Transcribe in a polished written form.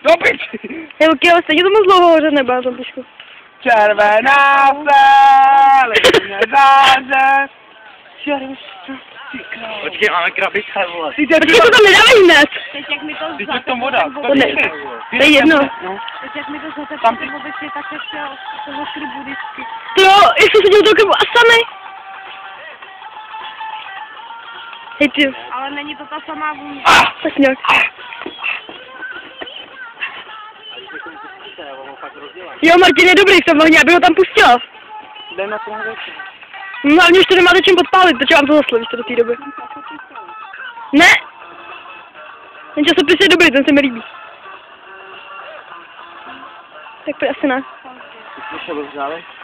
Do piči! Hej, ok, ale stejně to moc dlouho hořet nebyla tam trošku. Červená se, letně záře. Počkej, máme krabice, vole. Počkej, to tam nedávají hned. Teď jak mi to Teď je to voda. To ne, to je jedno. Teď jak mi to zatepí Tam ten obecně, tak se chtěl toho skrybu vždycky. To jo, jak jsem seděl do krbu a sami. Hej ty. Ale není to ta samá vůně. Tak nějak. Jo, Martin je dobrý v tom ohni, aby ho tam pustila. Dej na tohle věc. No hlavně už to nemáte čím podpálit, protože vám to zasloví do té doby. Ne! Ten časopis je dobrý, ten se mi líbí. Tak pojď asi ne. Ještě rozdále.